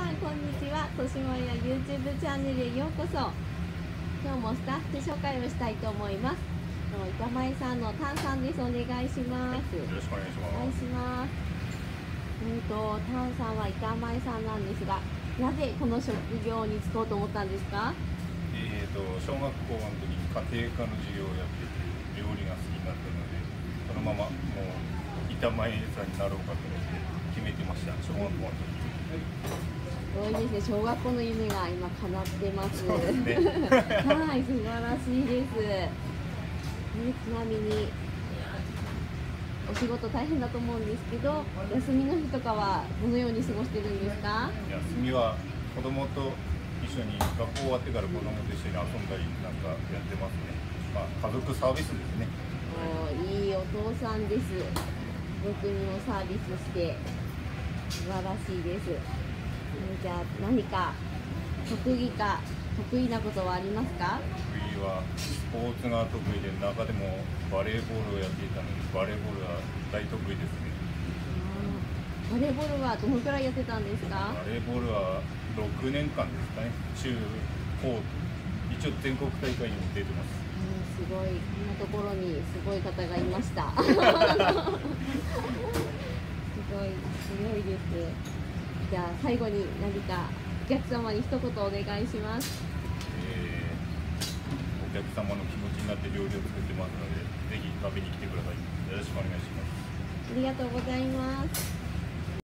さんこんにちは。としまや YouTube チャンネルへようこそ。今日もスタッフ紹介をしたいと思います。板前さんのタンさんです。お願いします。 よろしくお願いしお願います。 します。タンさんは板前さんなんですが、なぜこの職業に就こうと思ったんですか？ 小学校の時に家庭科の授業をやってて料理が好きになったので、そのままもう板前さんになろうかと思って決めてました。小学校の時。 すごいですね。小学校の夢が今叶ってます。 そうですね。 はい、素晴らしいです。ちなみにお仕事大変だと思うんですけど、休みの日とかはどのように過ごしてるんですか？ 休みは子供と一緒に学校終わってから子供と一緒に遊んだりなんかやってますね。家族サービスですね。 いいお父さんです。僕にもサービスして素晴らしいです。じゃあ何か特技か得意なことはありますか？ 得意はスポーツが得意で、中でもバレーボールをやっていたのでバレーボールは大得意ですね。 バレーボールはどのくらいやってたんですか？ バレーボールは6年間ですかね。中高一応全国大会にも出てます。 すごい、こんなところにすごい方がいました。すごいです。じゃあ最後に何かお客様に一言お願いします。 お客様の気持ちになって料理を作ってますので、ぜひ食べに来てください。よろしくお願いします。 ありがとうございます。